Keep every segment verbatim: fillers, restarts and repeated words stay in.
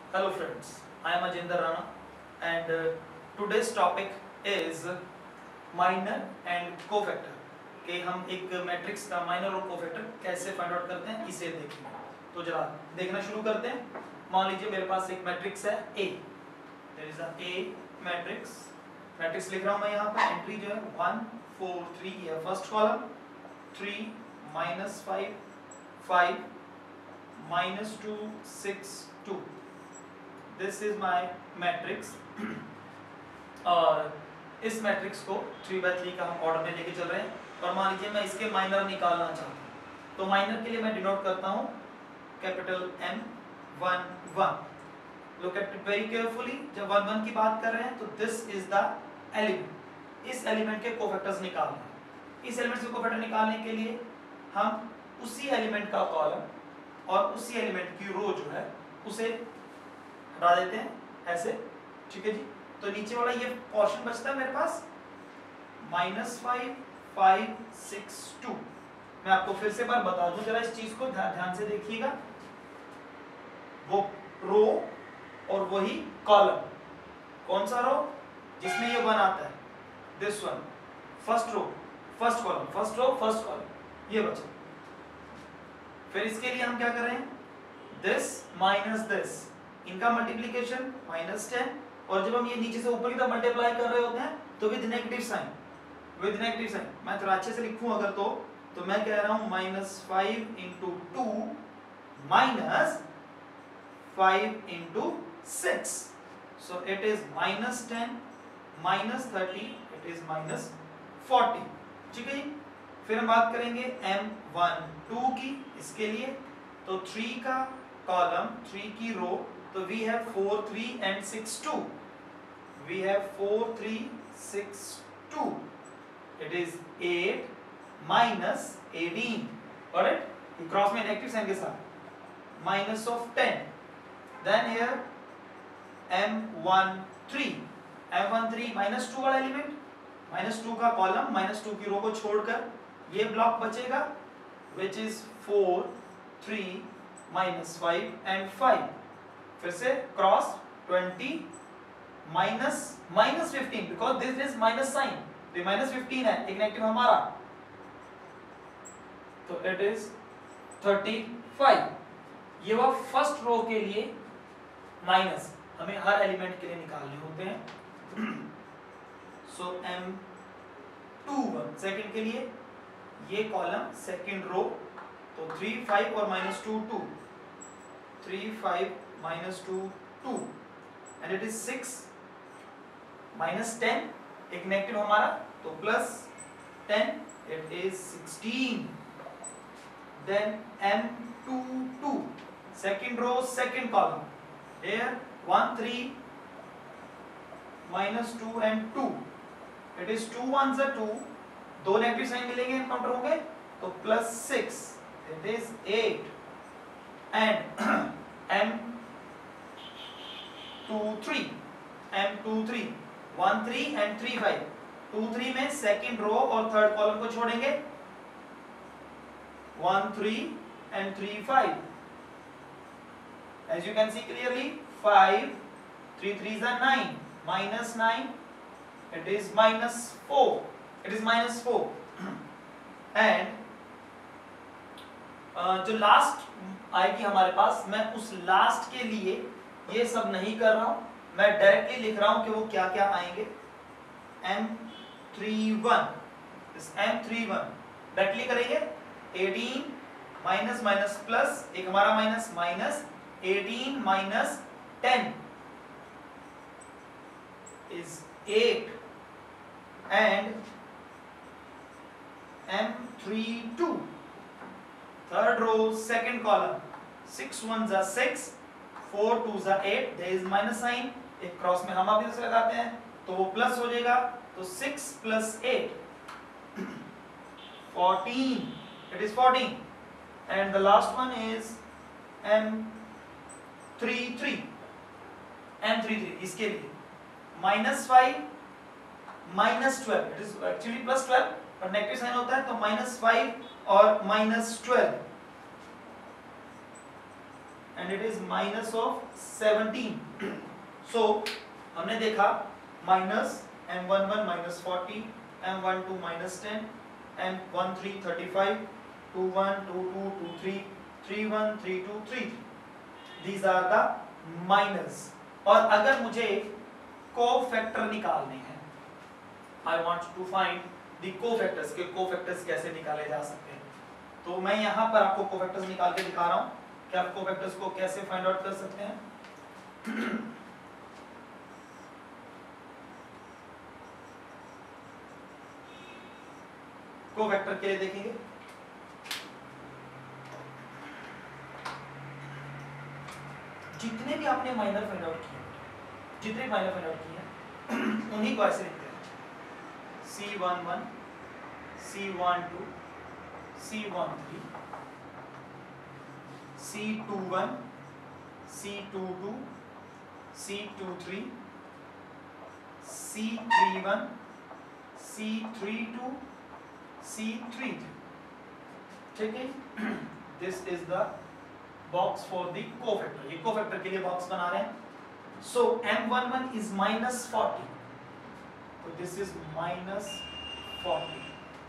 Hello friends, I am Ajender Rana and uh, today's topic is minor and cofactor कि हम एक matrix का minor और cofactor कैसे फाइंड आउट करते हैं इसे देखेंगे। तो जरा देखना शुरू करते हैं। मान लीजिए मेरे पास एक मैट्रिक्स है A, there is a A matrix. Matrix लिख रहा हूं मैं यहाँ पे, एंट्री जो है वन फोर थ्री, ये first column, three minus five five minus two six two, this is my matrix. और इस मैट्रिक्स को थ्री बाय थ्री का हम ऑर्डर में लेके चल रहे हैं। और मान लीजिए मैं इसके माइनर निकालना चाहता हूँ, तो माइनर के लिए मैं डिनोट करता हूँ capital M one one. Look at it very carefully, जब वन वन की बात कर रहे हैं तो दिस इज द एलिमेंट। इस एलिमेंट के कोफैक्टर्स निकालने हैं। इस एलिमेंट से कोफैक्टर निकालने के लिए हम उसी एलिमेंट का कॉलम और उसी एलिमेंट की रो जो है उसे हटा देते हैं ऐसे, ठीक है जी। तो नीचे वाला ये पोर्शन बचता है मेरे पास minus five five six two. मैं आपको फिर से बार बता दूं, जरा इस चीज को ध्यान से देखिएगा। वो रो और वही कॉलम, कौन सा रो जिसमें ये वन आता है, this one, first row first column, first row first column, ये बचा। फिर इसके लिए हम क्या करें, दिस माइनस दिस, इनका मल्टीप्लीकेशन माइनस टेन, और जब हम ये नीचे से ऊपर की तरफ मल्टीप्लाई कर रहे होते हैं तो with negative sign, with negative sign. मैं थोड़ा अच्छे से लिखूं अगर तो तो मैं कह रहा हूं minus five into two minus five into six, so it is minus ten minus thirty, it is minus forty, ठीक है जी। फिर हम बात करेंगे एम वन टू की। इसके लिए तो थ्री का कॉलम, थ्री की रो, तो we have four three and six two, we have four three six two, it is eight minus eighteen, alright, ये क्रॉस में नेगेटिव साइन के साथ, minus of ten. Then here M one three, M one three minus two वाला element, minus two का column, minus two की row को छोड़कर ये ब्लॉक बचेगा which is four three minus five and five. फिर से cross twenty minus minus fifteen, because this is minus sign, तो माइनस फिफ्टीन है, एक नेगेटिव हमारा, तो इट इज थर्टी फाइव। ये वो फर्स्ट रो के लिए माइनस हमें हर एलिमेंट के लिए निकालने होते हैं। So M two one second के लिए ये कॉलम सेकेंड रो, तो थ्री फाइव और minus two two, three five minus two two, and it is six minus ten, एक नेगेटिव हमारा, तो plus ten, it is sixteen. Then M two two, second row second column, here one three minus two and two, it is two one सा two, दो negative sign मिलेंगे, encounter होंगे, तो plus six, it is eight. And M two three, M two three, one three and three five, two three में second row और third column को छोड़ेंगे, one three and three five. As you can see clearly, five, three threes are nine, minus nine, it is minus four, it is minus four. And uh, जो last आएगी हमारे पास, मैं उस last के लिए ये सब नहीं कर रहा हूँ, मैं डायरेक्टली लिख रहा हूँ कि वो क्या क्या आएंगे। एम थ्री वन, इस एम थ्री वन डायरेक्टली करेंगे, एटीन माइनस माइनस प्लस, एक हमारा minus, minus eighteen minus ten is eight, and M three two, third row second column, six ones are six, four twos are eight, there is minus sign, एक cross में हम अभी से लगाते हैं तो वो प्लस हो जाएगा, तो six plus eight, fourteen, it is fourteen, and the last one is M three three, M three three, इसके लिए minus five minus twelve, it is actually plus twelve पर नेगेटिव साइन होता है, तो माइनस फाइव और minus twelve, and it is minus of seventeen. So हमने देखा minus m one one minus forty, m one two minus ten, m one three thirty-five, two one two two two three, three one three two three three. These are the minors. और अगर मुझे cofactor निकालने हैं, I want to find the cofactors के cofactors कैसे निकाले जा सकते हैं, तो मैं यहाँ पर आपको कोफैक्टर्स निकाल के दिखा रहा हूँ कि आप कोफैक्टर्स को कैसे फाइंड आउट कर सकते हैं। कोफैक्टर के लिए देखेंगे, जितने भी आपने माइनर फाइंड आउट किए, जितने माइनर फाइंड आउट किए उन्हीं को ऐसे लिखते हैं, C one one, C one two, C one three, C two one, C two two, C two three, C three one, C three two, C three three. ठीक है, this is the box for the cofactor. ये cofactor के लिए box बना रहे हैं। सो m one one is minus forty, so this is minus forty.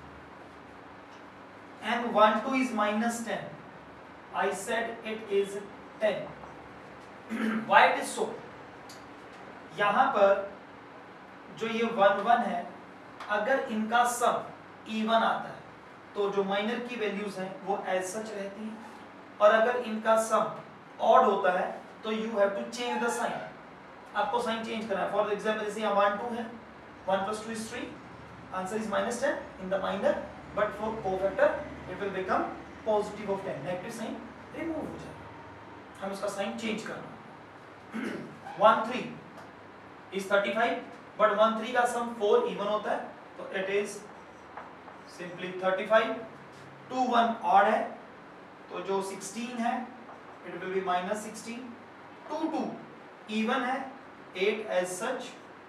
m one two is minus ten. I said it is ten. Why it is so? यहाँ पर जो ये one one है, अगर इनका सम even आता है तो जो माइनर की वैल्यूज हैं वो एज सच रहती हैं, और अगर इनका सम ऑड होता है तो you have to change the sign. आपको साइन चेंज करना है। फॉर एग्जांपल जैसे यहाँ वन टू है, one plus two is three, answer is minus ten in the minor, but for cofactor it will become positive of ten, negative sign remove हो जाएगा, हम इसका साइन चेंज करना। One three is thirty five, but one three का sum four even होता है तो it is simply thirty five. Two one odd है तो जो सिक्सटीन है it will be minus sixteen. Two two even है, eight as two.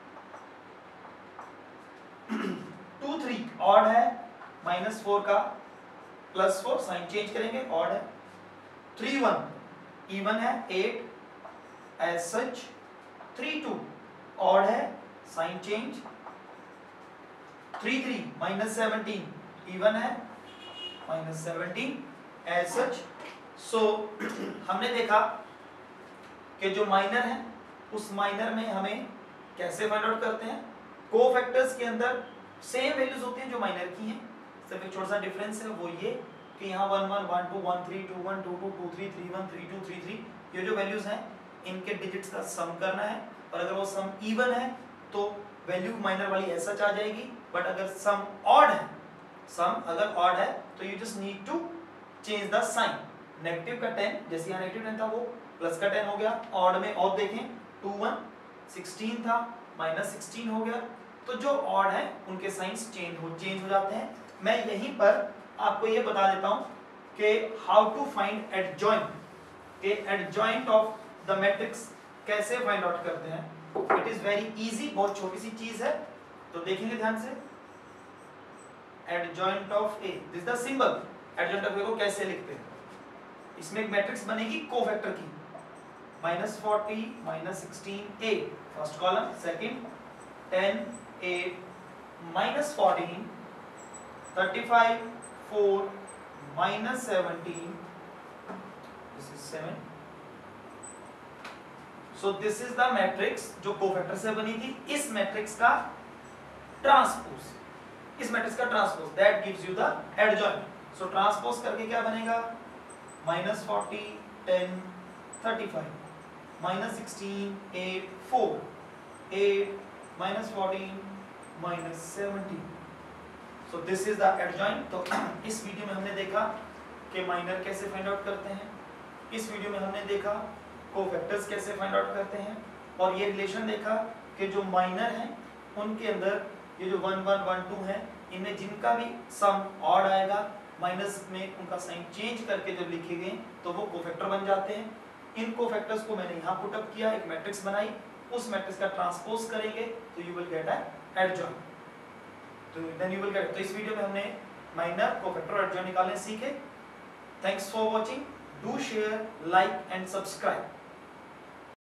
Three odd ऑड है, माइनस फोर का प्लस फोर, साइन चेंज करेंगे, ऑड है। थ्री वन इवन है, eight as such. Three two odd है, sign change. Three three minus seventeen even है, minus seventeen as such. So हमने देखा कि जो माइनर है उस माइनर में हमें कैसे फाइंड आउट करते हैं। कोफैक्टर्स के अंदर सेम वैल्यूज होती हैं जो माइनर की हैं, सिर्फ एक छोटा सा डिफरेंस है, वो ये कि यहाँ one one, one two, one three, two one, two two, two three, three one, three two, three three, ये जो वैल्यूज हैं इनके डिजिट्स का सम करना है, और अगर वो सम इवन है तो वैल्यू माइनर वाली ऐसा आ जाएगी। बट अगर सम ऑड है, सम अगर ऑड है तो you just need to change the sign. Negative का टेन, जैसे यहाँ नेगेटिव टेन था वो प्लस का टेन हो गया। ऑड में ऑड देखें, टू वन सिक्सटीन था, माइनस सिक्सटीन हो गया। तो जो ऑड है उनके साइंस चेंज हो चेंज हो जाते हैं। मैं यहीं पर आपको ये बता देता हूँ कि हाउ टू फाइंड एडजॉइंट, के एडजॉइंट ऑफ द मैट्रिक्स कैसे फाइंड आउट करते हैं। इट इज वेरी इजी, बहुत छोटी सी चीज है, तो देखेंगे ध्यान से। Adjoint of A, this the symbol. Adjoint of A को कैसे लिखते हैं, इसमें एक मैट्रिक्स बनेगी कोफैक्टर की, minus forty, minus sixteen, a first column, second ten, eight, minus fourteen, thirty five, four, minus seventeen, this is seven. So this is the matrix जो cofactor से बनी थी। इस मैट्रिक्स का ट्रांसपोज, इस मैट्रिक्स का transpose that gives you the adjoint. So transpose करके क्या बनेगा, minus forty, ten, thirty five, minus sixteen, eight, four, eight, minus fourteen, minus seventeen. So this is the adjoint. तो इस वीडियो में हमने देखा कि माइनर कैसे फाइंड आउट करते हैं, इस वीडियो में हमने देखा कोफैक्टर्स कैसे फाइंड आउट करते हैं, और ये रिलेशन देखा कि जो माइनर हैं उनके अंदर ये जो वन वन वन टू है, इनमें जिनका भी सम ऑड आएगा माइनस में उनका साइन चेंज करके जब लिखे गए तो वो कोफैक्टर बन जाते हैं। इन कोफैक्टर्स को मैंने यहाँ पुट अप किया, एक मैट्रिक्स बनाई, उस मैट्रिक्स का ट्रांसपोज करेंगे तो you will get a adjoint, तो देन यू विल गेट। तो इस वीडियो में हमने माइनर, कोफैक्टर और एडजॉइंट निकालने सीखे। Thanks for watching. Do share, like and subscribe.